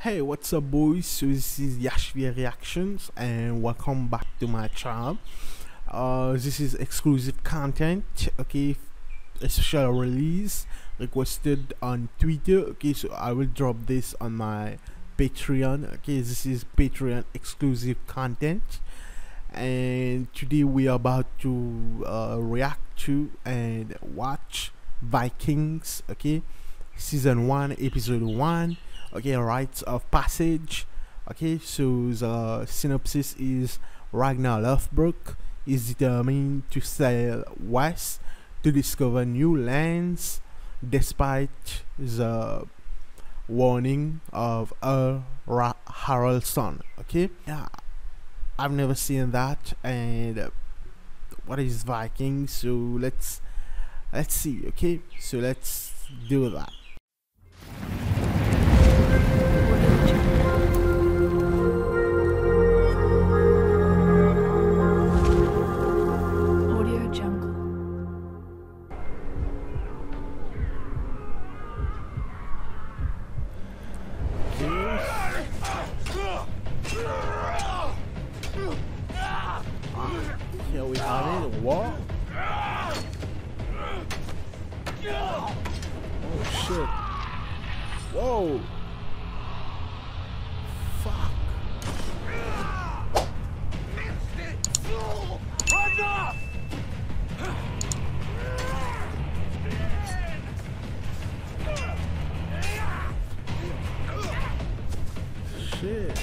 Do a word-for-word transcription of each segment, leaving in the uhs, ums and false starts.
Hey, what's up, boys? So this is Yashvir reactions, and welcome back to my channel. Uh, this is exclusive content. Okay, a special release requested on Twitter. Okay, so I will drop this on my Patreon. Okay, this is Patreon exclusive content, and today we are about to uh, react to and watch Vikings. Okay, season one, episode one. Okay, rites of passage. Okay, so the synopsis is Ragnar Lothbrok is determined to sail west to discover new lands despite the warning of Earl Haraldson. Okay, yeah, I've never seen that. And uh, what is Viking? So let's let's see. Okay, so let's do that. Here we have it. What? Oh shit. Whoa. Fuck. Ragnar! Shit.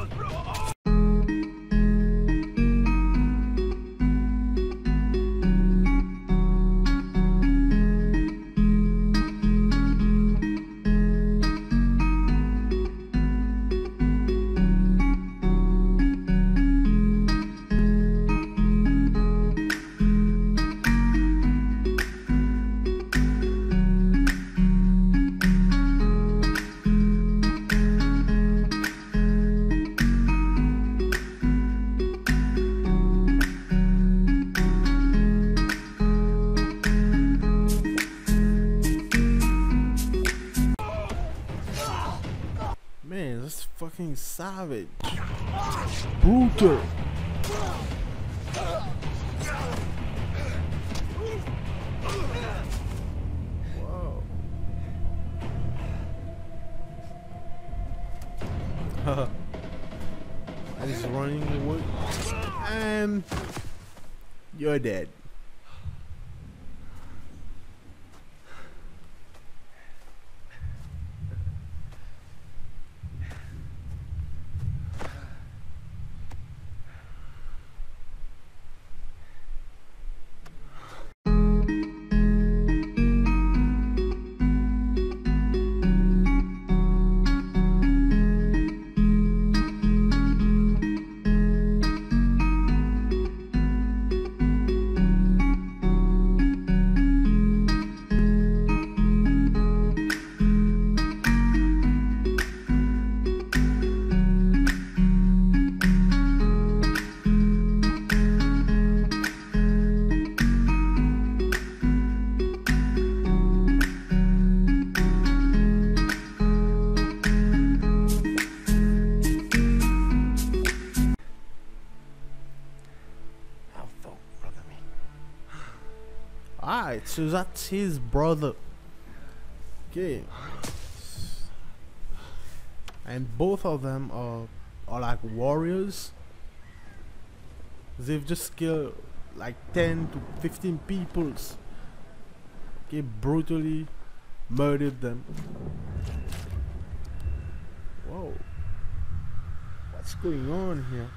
Man, that's fucking savage. Brutal. Whoa. I just running away. And you're dead. Alright, so that's his brother. Okay. And both of them are, are like warriors. They've just killed like ten to fifteen peoples. Okay, brutally murdered them. Whoa. What's going on here?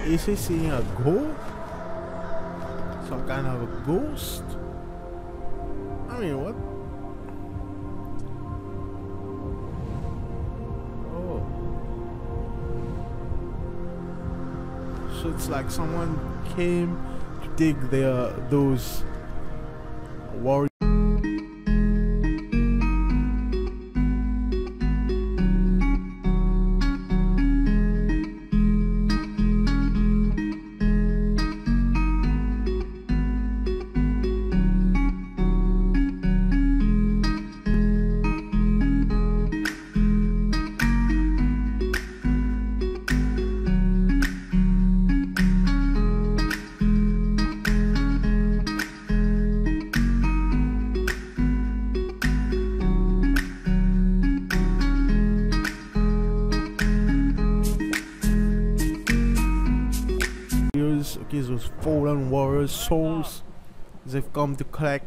Is he seeing a ghost? Some kind of a ghost? I mean, what? Oh. So it's like someone came to take their those warriors. Okay, those fallen warriors' souls they've come to collect.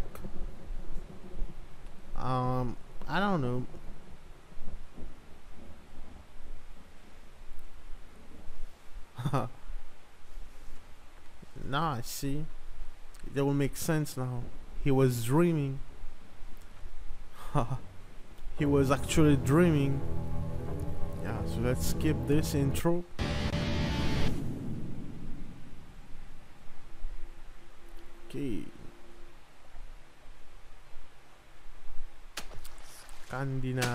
Um, I don't know. Nah, I see. That will make sense now. He was dreaming. He was actually dreaming. Yeah, so let's skip this intro. Okay. Scandinavia.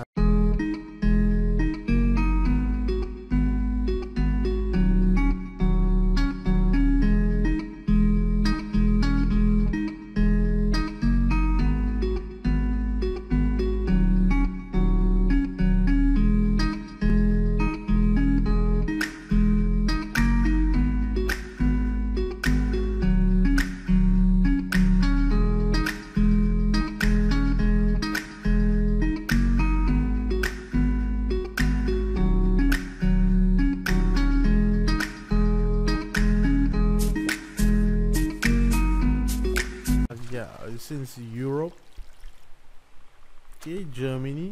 Since Europe. Okay, Germany.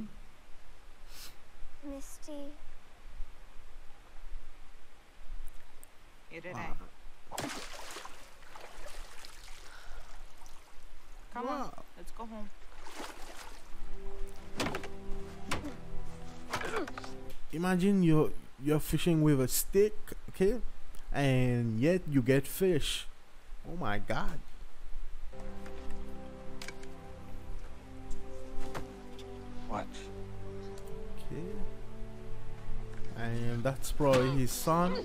Misty. Wow. Come Wow. on, let's go home. Imagine you're you're fishing with a stick, okay, and yet you get fish. Oh my god. Watch. Okay. And that's probably his son.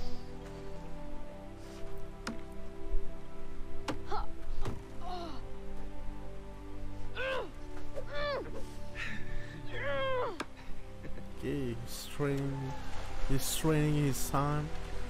Okay, he's training he's training his son.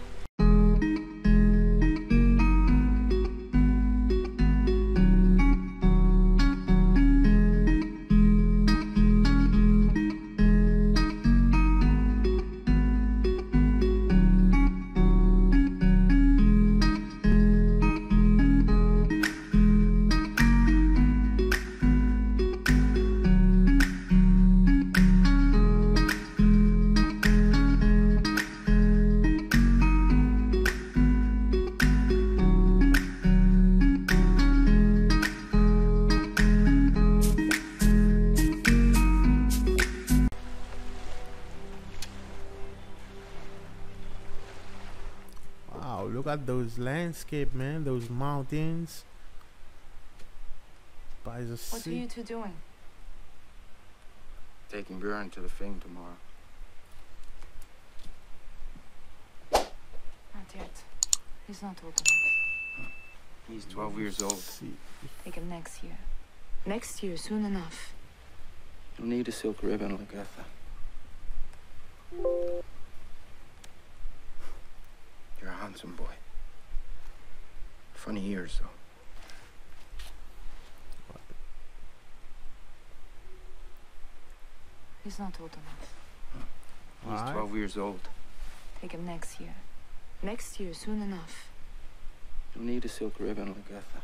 Look at those landscape, man. Those mountains by the sea. What are you two doing? Taking Björn to the thing tomorrow. Not yet. He's not old enough. He's twelve years old. See. Take him next year. Next year, soon enough. You'll need a silk ribbon, Lagatha. You're a handsome boy. Funny ears, though. He's not old enough. He's Why? twelve years old. Take him next year. Next year, soon enough. You'll need a silk ribbon, Lagatha.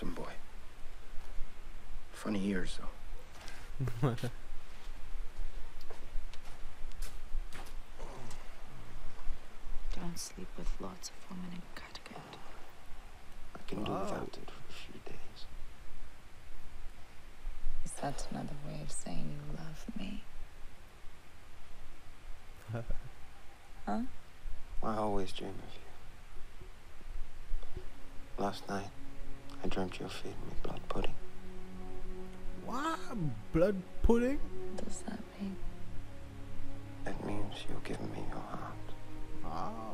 handsome boy. Funny ears, though. Don't sleep with lots of women in Kattegat. I can do Wow. without it for a few days. Is that another way of saying you love me? Huh? I always dream of you. Last night, I dreamt you were feeding me blood pudding. What? Blood pudding? What does that mean? It means you're giving me your heart. Oh.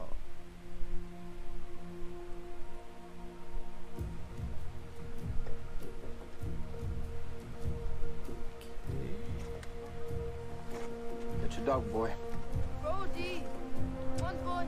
Get your dog, boy. Brody, one boy.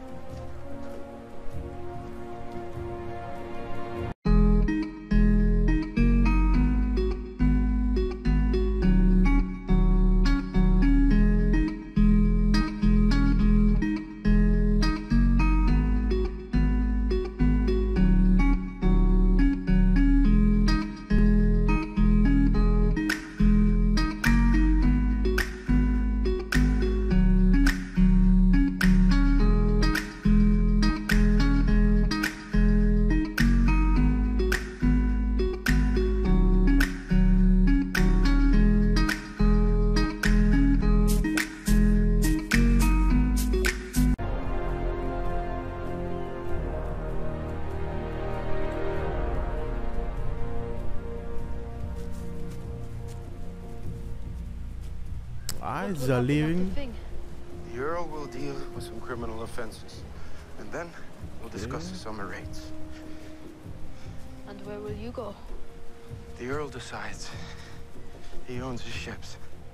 Eyes are leaving. The Earl will deal with some criminal offenses. And then we'll discuss Okay. the summer rates. And where will you go? The Earl decides. He owns his ships.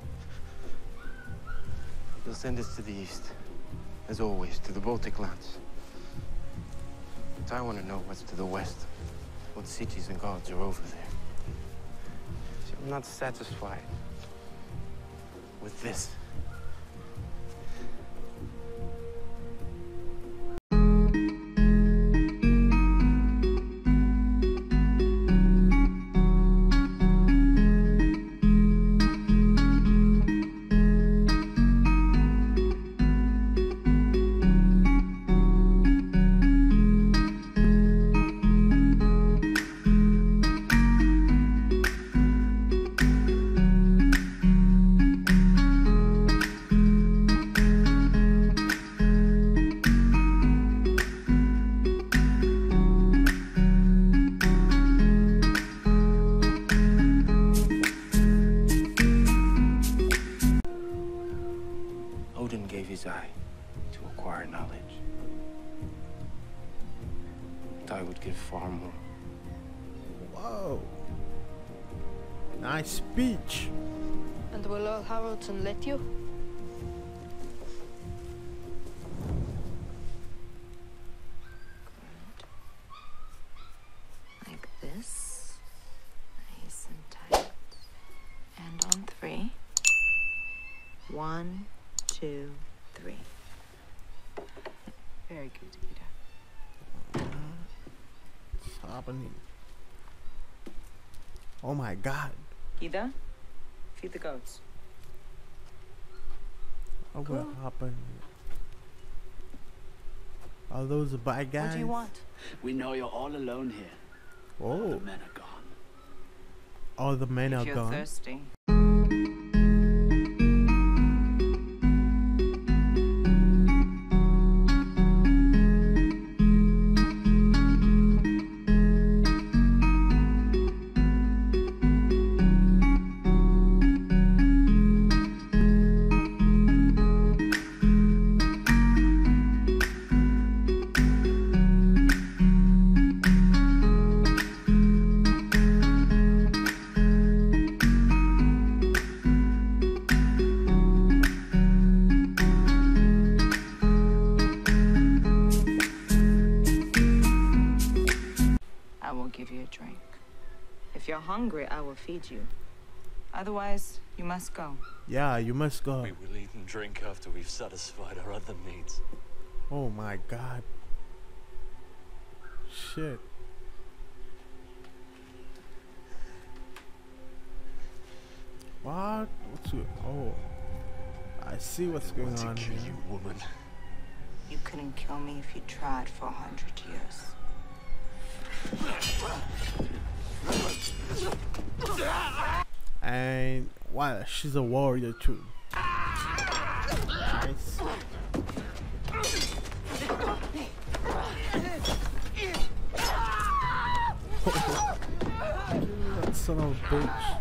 He'll send us to the east. As always, to the Baltic lands. But I want to know what's to the west. What cities and gods are over there. See, I'm not satisfied with this. Odin gave his eye to acquire knowledge. And I would give far more. Whoa. Nice speech. And will Earl Haraldson let you? Good. Like this. Nice and tight. And on three. One, two, three. Very good, Ida. What's happening? Oh my god. Ida, feed the goats. What Cool. will happen? Are those the bad guys? What do you want? We know you're all alone here. Oh, The men are gone. all the men If are you're gone. thirsty. I will give you a drink. If you're hungry, I will feed you. Otherwise, you must go. Yeah, you must go. We will eat and drink after we've satisfied our other needs. Oh my god. Shit. I see what's I going want to on kill here. you, woman. You couldn't kill me if you tried for a hundred years. And wow, she's a warrior too. Nice. That son of a bitch.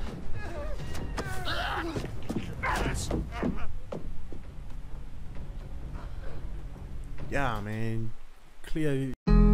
Yeah, man. Clearly.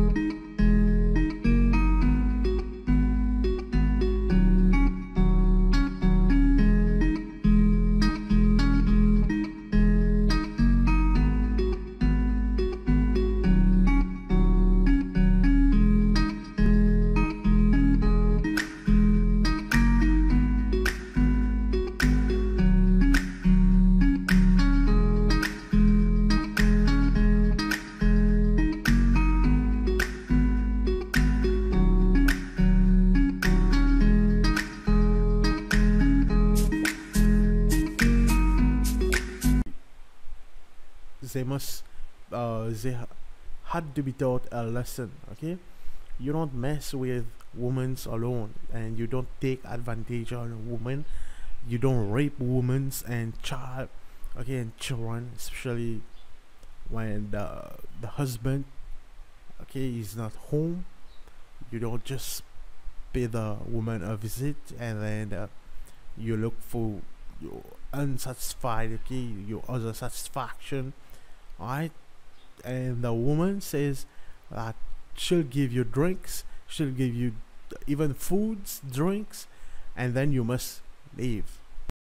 They must uh they ha- had to be taught a lesson. Okay, you don't mess with women alone, and you don't take advantage on a woman. You don't rape women and child, okay, and children, especially when the the husband, okay, is not home. You don't just pay the woman a visit and then uh, you look for your unsatisfied, okay, your other satisfaction. Alright, and the woman says that she'll give you drinks, she'll give you even foods, drinks, and then you must leave.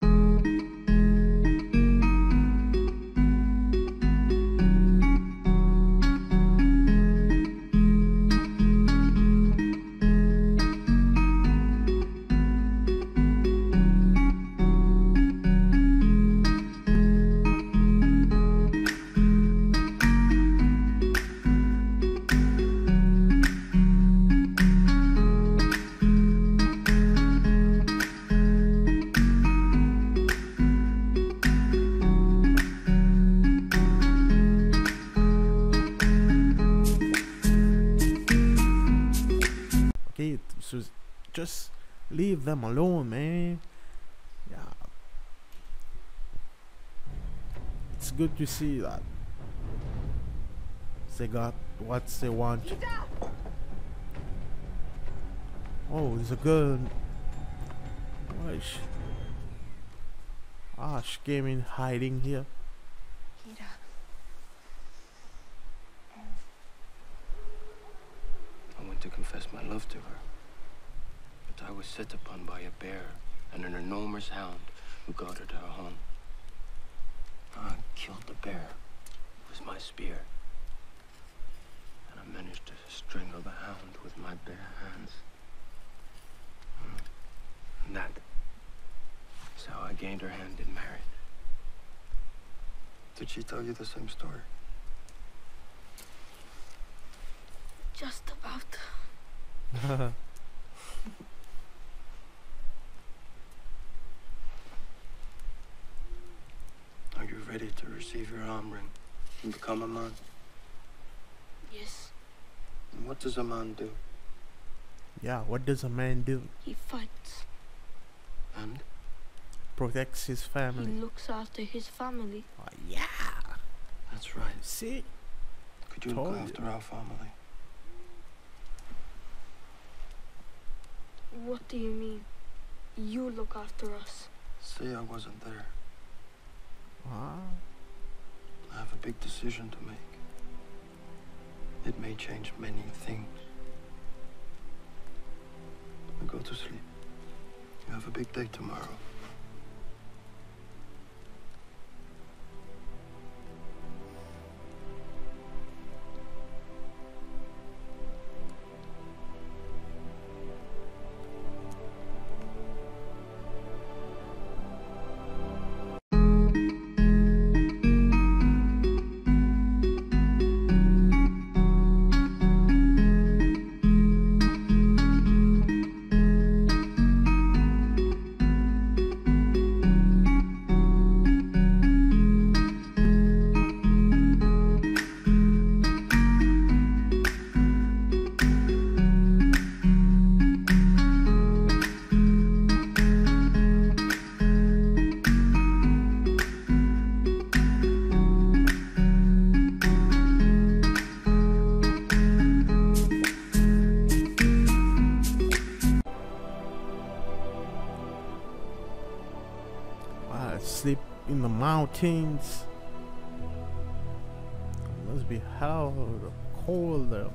Okay, so just leave them alone, man. Yeah, it's good to see that they got what they want. Oh, there's a girl. Why is she? Ah, she came in hiding here. I went to confess my love to her, but I was set upon by a bear and an enormous hound who guarded her home. I killed the bear with my spear, and I managed to strangle the hound with my bare hands. And that is how I gained her hand in marriage. Did she tell you the same story? Just about. Are you ready to receive your arm ring and become a man? Yes, And what does a man do? Yeah, what does a man do? he fights. And Protects his He family. looks after his family. Oh, yeah. that's right. See? Could you look Told you. after our family? What do you mean? You look after us. Say I wasn't there. Ah. I have a big decision to make. It may change many things. Now go to sleep. You have a big day tomorrow. mountains. It must be hell cold there.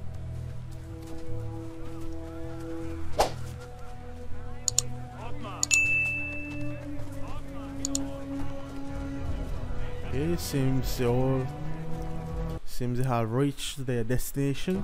Okay, seems they all seems they have reached their destination.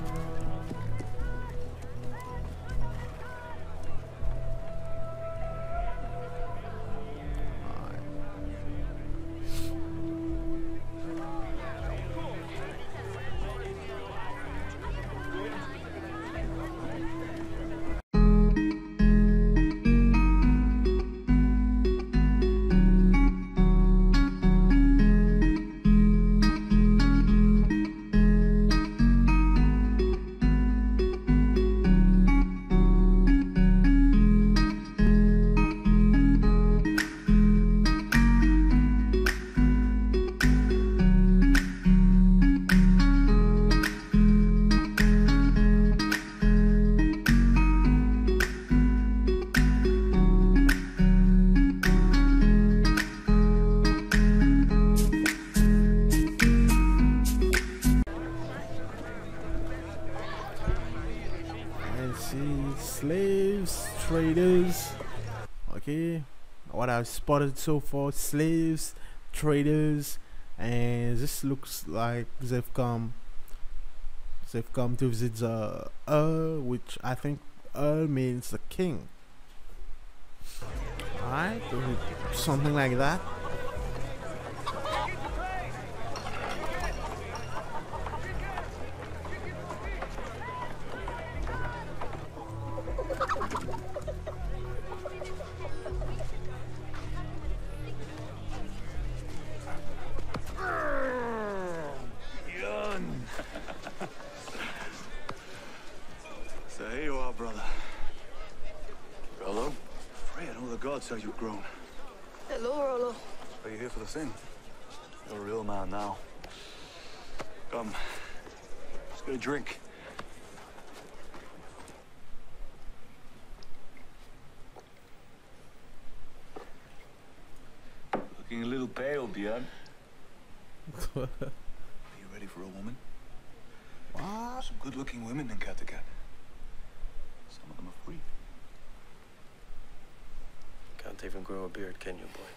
Slaves, traders. Okay, what I've spotted so far: slaves, traders, and this looks like they've come. They've come to visit the Earl, which I think Earl means the king. Alright, something like that. So here you are, brother. Rollo? Pray I know the gods how you've grown. Hello, Rollo. Are you here for the thing? You're a real man now. Come. Let's get a drink. Looking a little pale, Björn. Are you ready for a woman? What? Some good-looking women in Kattegat. Some of them are free. Can't even grow a beard, can you, boy?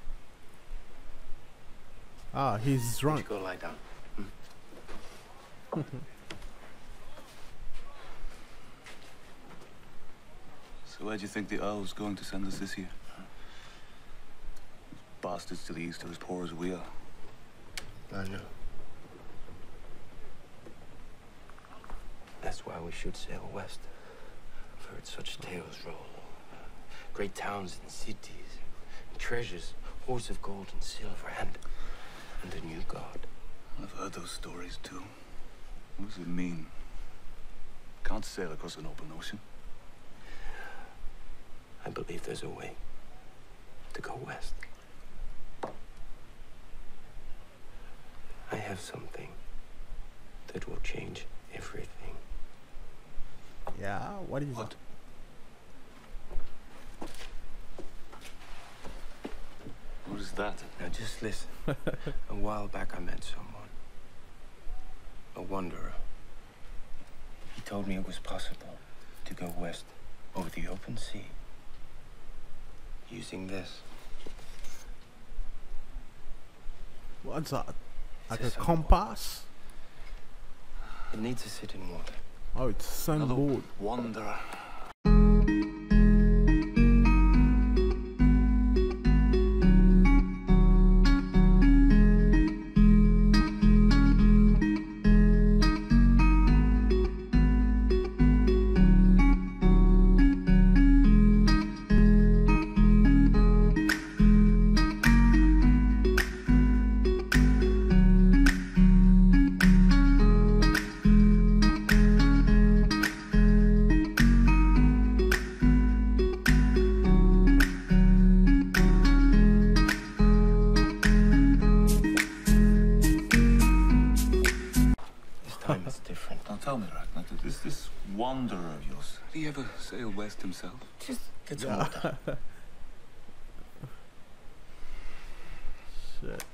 Ah, he's Why drunk. don't you go lie down? So where do you think the Earl was going to send us this year? Bastards to the east are as poor as we are. I know. That's why we should sail west. I've heard such tales roll. Great towns and cities, and treasures, hoards of gold and silver, and, and a new god. I've heard those stories too. What does it mean? Can't sail across an open ocean. I believe there's a way to go west. I have something that will change everything. Yeah, what is What? What is that? Now just listen. A while back I met someone. A wanderer. He told me it was possible to go west over the open sea using this. What's that? Like a It's a compass? It needs to sit in water. Oh, it's a Another sunboard. wanderer. Time is different. Now tell me, Ragnar, is this wanderer of yours, did he ever sail west himself? Just get some Yeah. water. Shit.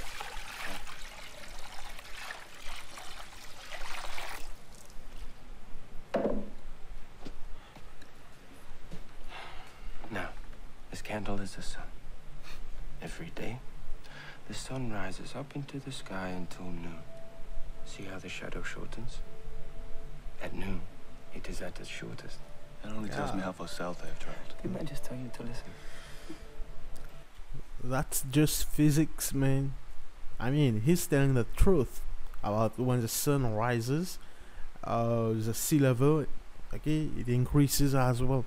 Now, this candle is the sun. Every day, the sun rises up into the sky until noon. See how the shadow shortens? At noon, it is at its shortest. That only tells me how far south I've traveled. Didn't I just tell you to listen? That's just physics, man. I mean, he's telling the truth about when the sun rises, uh, the sea level, okay, it increases as well.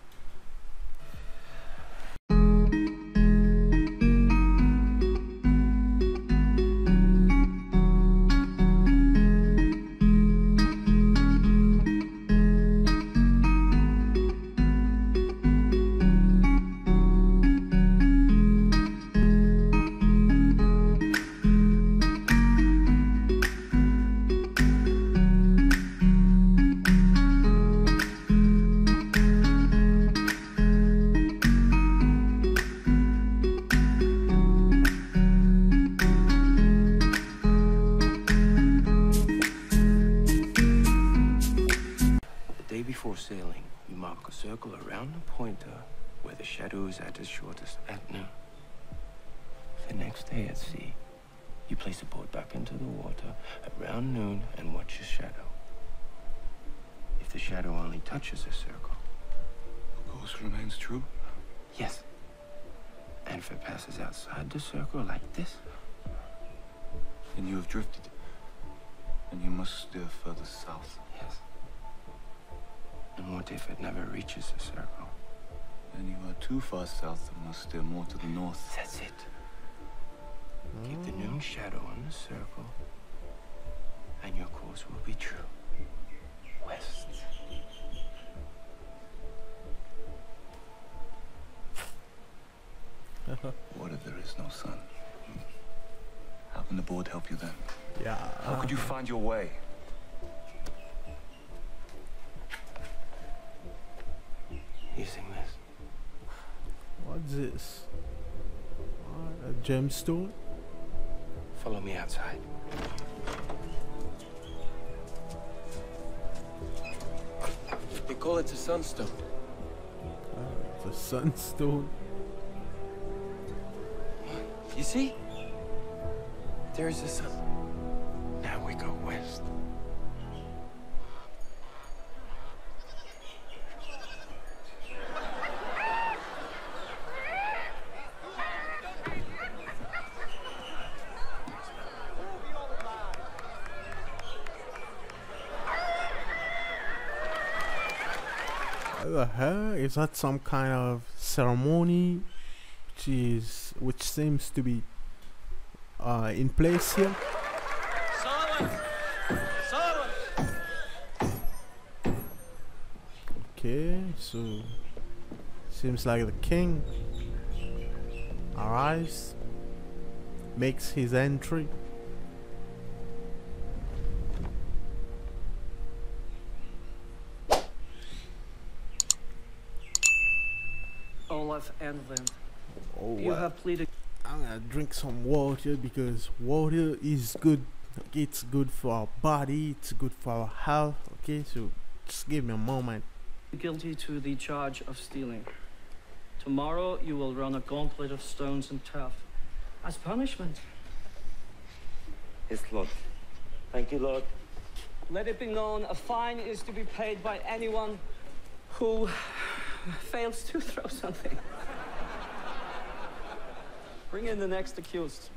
Before sailing, you mark a circle around the pointer where the shadow is at its shortest at noon. The next day at sea, you place the boat back into the water at around noon and watch your shadow. If the shadow only touches the circle, The course remains true. yes. And if it passes outside the circle like this, Then you have drifted. And you must steer further south. yes. And what if it never reaches the circle? Then you are too far south and must steer more to the north. That's it. Keep the noon shadow on the circle, and your course will be true. West. What if there is no sun? How can the board help you then? Yeah. How could you find your way? Using this. What's this? Uh, a gemstone? Follow me outside. They call it a sunstone. Uh, the sunstone. You see? There is the sun. Now we go west. What the hell? Is that some kind of ceremony which is which seems to be uh, in place here? Okay, so seems like the king arrives, makes his entry. Olaf Enlund, Oh, you wow. have pleaded. I'm gonna drink some water because water is good. Okay, it's good for our body, it's good for our health. Okay, so just give me a moment. Guilty to the charge of stealing. Tomorrow you will run a gauntlet of stones and turf as punishment. Yes, Lord. Thank you, Lord. Let it be known a fine is to be paid by anyone who fails to throw something. Bring in the next accused.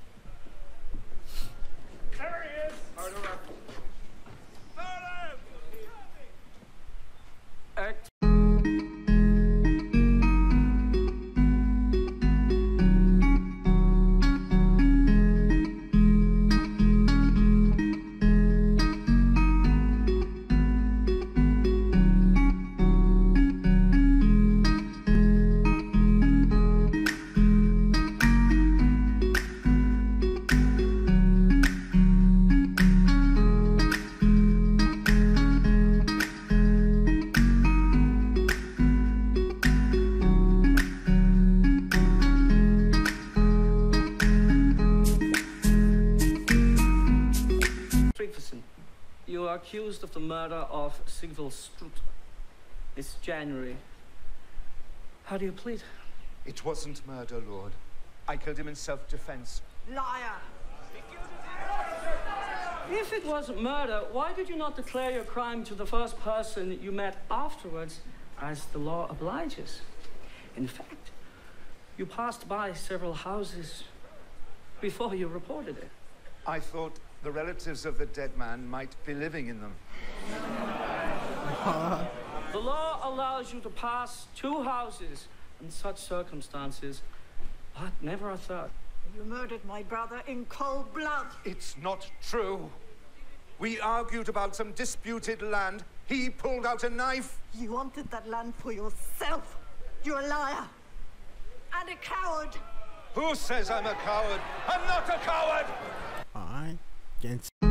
There he is! Act. accused of the murder of Sigvald Strutt this January. How do you plead? It wasn't murder, Lord. I killed him in self-defense. Liar! If it wasn't murder, why did you not declare your crime to the first person you met afterwards, as the law obliges? In fact, you passed by several houses before you reported it. I thought the relatives of the dead man might be living in them. The law allows you to pass two houses in such circumstances, but never a third. You murdered my brother in cold blood. It's not true. We argued about some disputed land. He pulled out a knife. You wanted that land for yourself. You're a liar. And a coward. Who says I'm a coward? I'm not a coward! Alright, can see.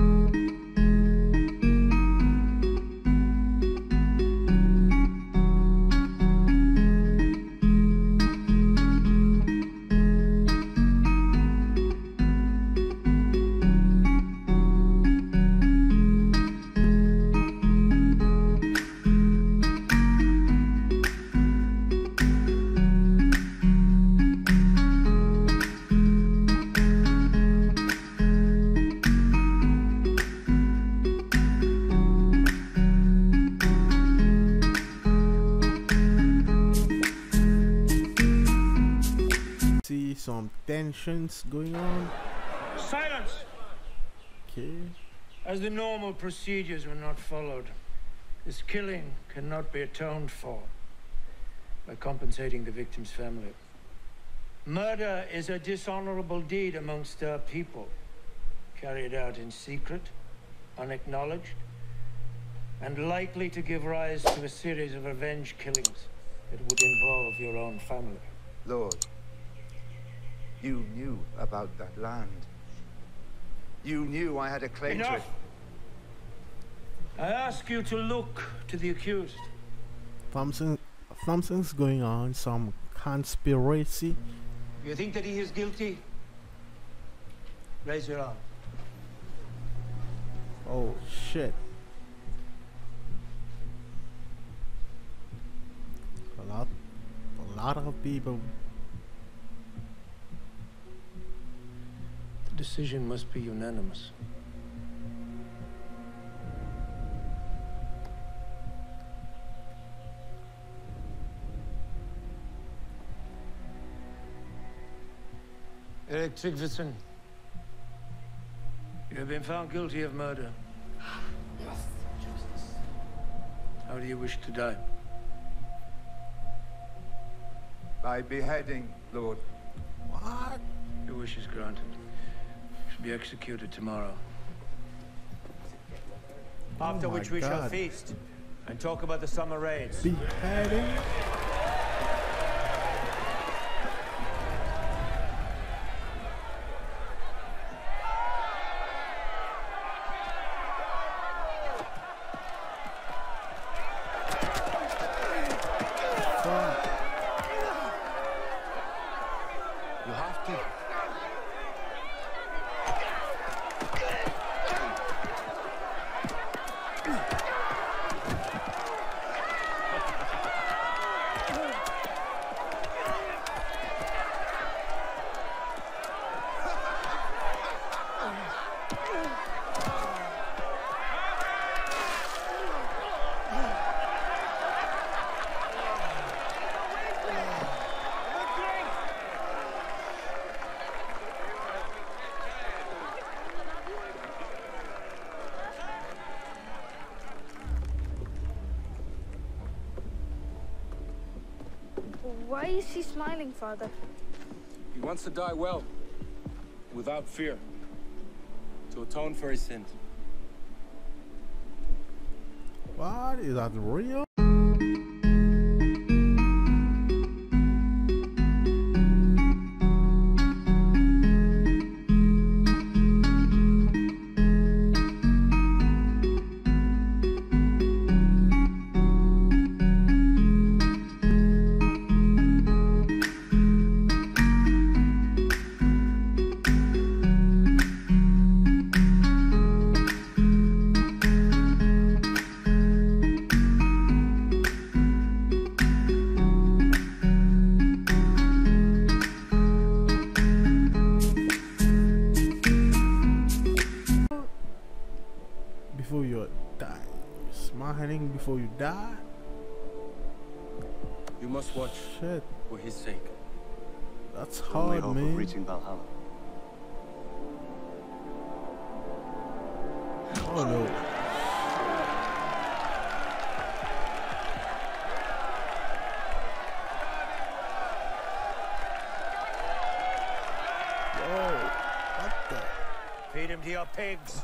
Some tensions going on. Silence! Okay. As the normal procedures were not followed, this killing cannot be atoned for by compensating the victim's family. Murder is a dishonorable deed amongst our people, carried out in secret, unacknowledged, and likely to give rise to a series of revenge killings that would involve your own family. Lord, you knew about that land. You knew I had a claim to it. Enough! I ask you to look to the accused. Something, something's going on. Some conspiracy. You think that he is guilty? Raise your arm. Oh shit. A lot, a lot of people. The decision must be unanimous. Erik Tryggvason, you have been found guilty of murder. Yes, Justice. How do you wish to die? By beheading, Lord. What? Your wish is granted. You should be executed tomorrow. After Oh my which we shall God. feast and talk about the summer raids. Beheading? You have to. Why is he smiling, Father? He wants to die well, without fear, to atone for his sins. What? Is that real? Smiling before you die? You must watch. Shit. For his sake. That's Only hard, hope man. of reaching Valhalla. Oh no. Whoa. What the? Feed him to your pigs.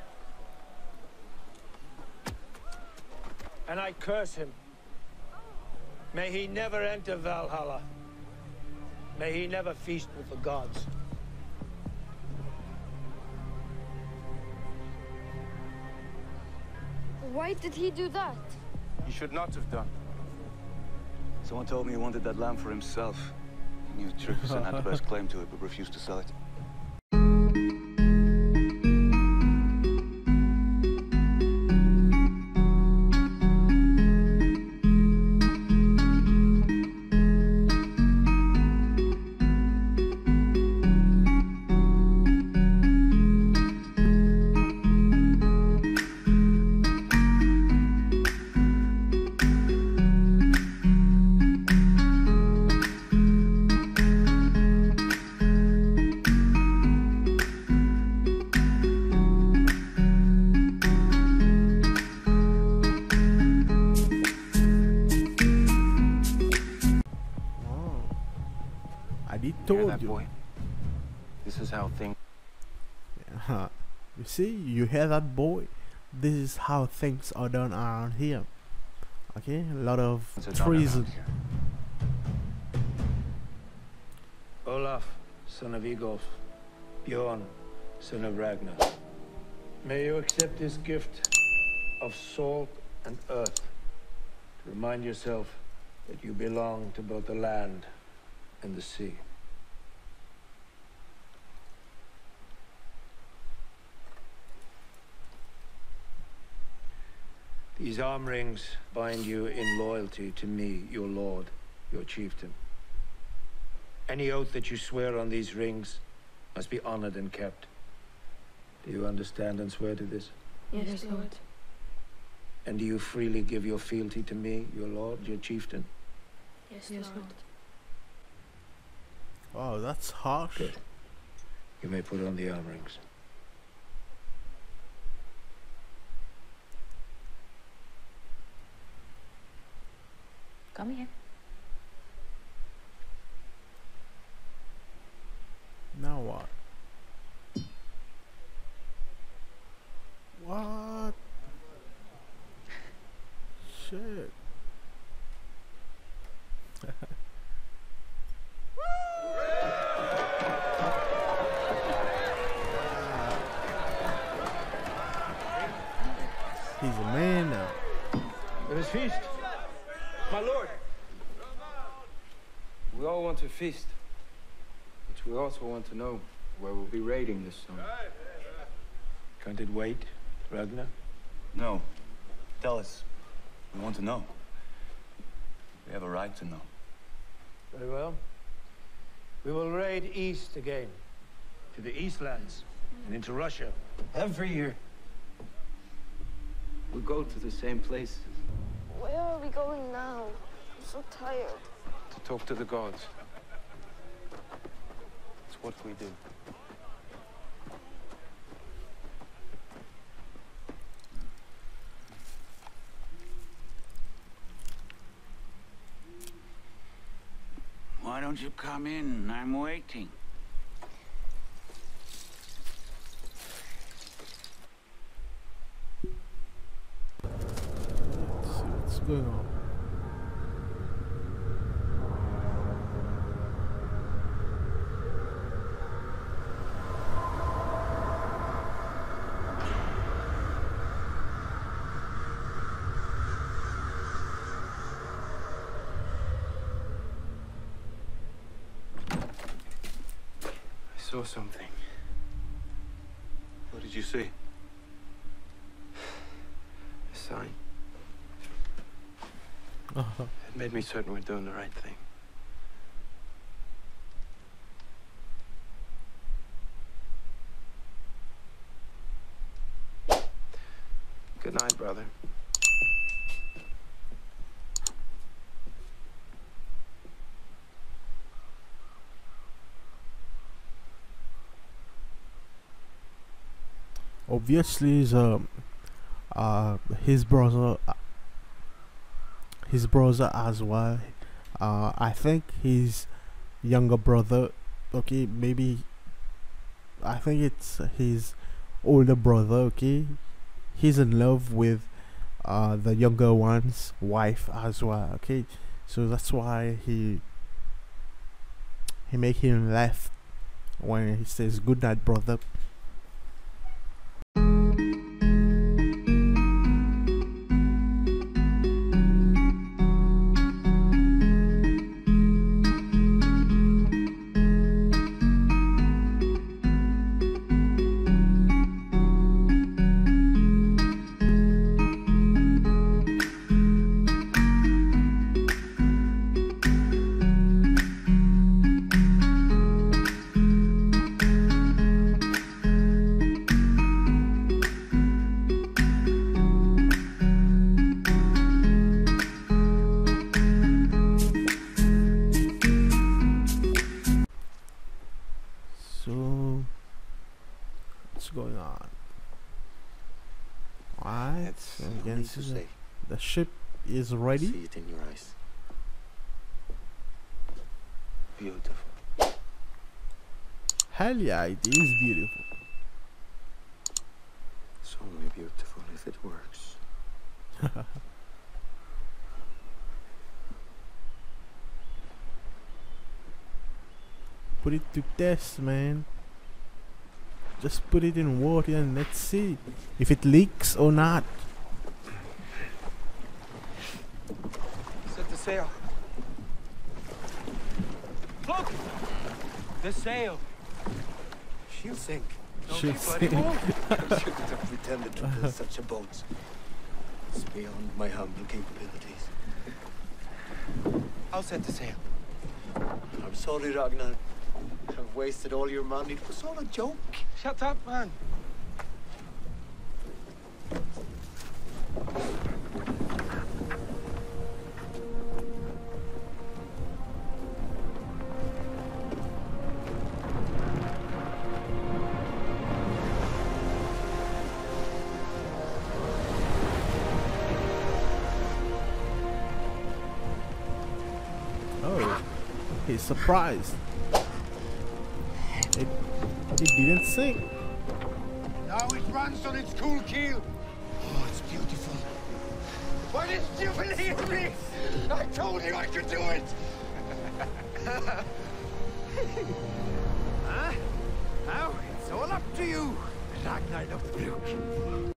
And I curse him. May he never enter Valhalla. May he never feast with the gods. Why did he do that? He should not have done. Someone told me he wanted that land for himself. He knew Tryggvason had the best claim to it, but refused to sell it. Told that you. boy? This is how things. Yeah. You see, you hear that, boy? This is how things are done around here. Okay, a lot of treason. Olaf, son of Egolf. Bjorn, son of Ragnar. May you accept this gift of salt and earth to remind yourself that you belong to both the land and the sea. These arm rings bind you in loyalty to me, your lord, your chieftain. Any oath that you swear on these rings must be honored and kept. Do you understand and swear to this? Yes, yes Lord. And do you freely give your fealty to me, your lord, your chieftain? Yes, yes Lord. Wow, that's harsh. Good. You may put on the arm rings. Come here. Now what? What? Shit. He's a man now. Let us feast. My lord. We all want to feast. But we also want to know where we'll be raiding this summer. Can't it wait, Ragnar? No. Tell us. We want to know. We have a right to know. Very well. We will raid east again, to the Eastlands and into Russia. Every year. We go to the same places. Where are we going now? I'm so tired. To talk to the gods. It's what we do. Why don't you come in? I'm waiting. Let's see what's going on. I saw something. What did you see? A sign. It made me certain we're doing the right thing. Good night, brother. obviously is um uh his brother, his brother as well. uh I think his younger brother, okay, maybe I think it's his older brother, okay, he's in love with uh the younger one's wife as well, okay, so that's why he he make him laugh when he says good night, brother. So what's going on? Alright, That's so no again, need to the, say. the ship is ready. See it in your eyes. Beautiful. Hell yeah, it is beautiful. It's only beautiful if it works. Put it to test, man. Just put it in water and let's see if it leaks or not. Set the sail. Look! The sail. She'll sink. She'll Okay, buddy. sink. I shouldn't have pretended to build such a boat. It's beyond my humble capabilities. I'll set the sail. I'm sorry, Ragnar. I've wasted all your money. It was all a joke. Shut up, man. Oh, he's surprised. It, it didn't sink. Now it runs on its cool keel. Oh, it's beautiful. Why didn't you believe me? I told you I could do it. Huh? Now it's all up to you, Ragnar the Brute.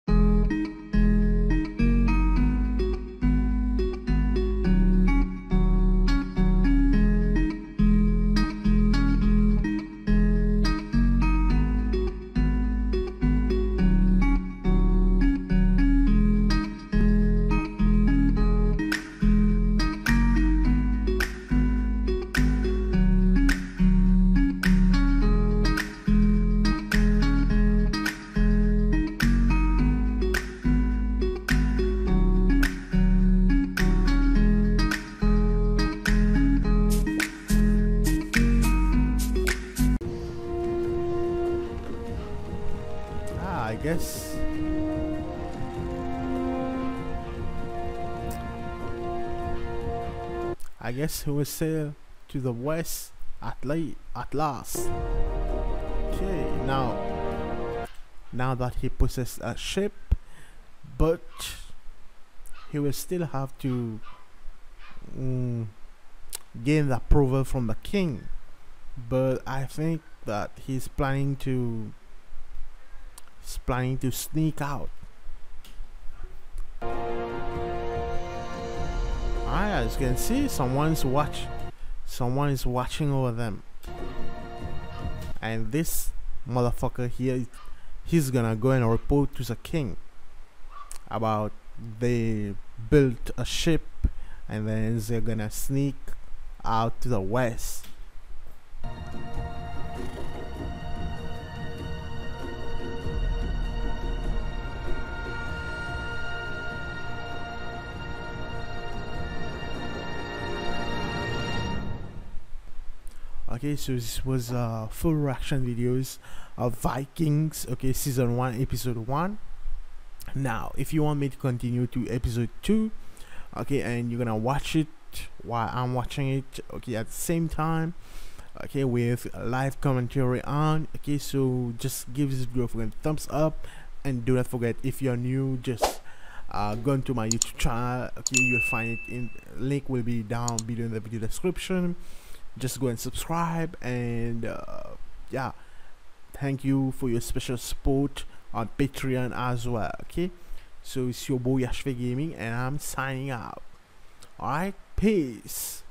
I guess I guess he will sail to the west at late at last. Okay, now now that he possesses a ship, but he will still have to mm, gain the approval from the king. But I think that he's planning to He's planning to sneak out. Alright, as you can see, someone's watch someone is watching over them. And this motherfucker here, he's gonna go and report to the king about they built a ship and then they're gonna sneak out to the west. Okay, so this was uh full reaction videos of Vikings, okay, season one, episode one. Now if you want me to continue to episode two, okay, and you're gonna watch it while I'm watching it, okay, at the same time, okay, with live commentary on, okay, so just give this video a thumbs up, and do not forget, if you're new, just uh go into my YouTube channel, okay, you'll find it in link will be down below in the video description. Just go and subscribe, and uh, yeah, thank you for your special support on Patreon as well. Okay, so it's your boy Yashvir Gaming, and I'm signing out. Alright, peace.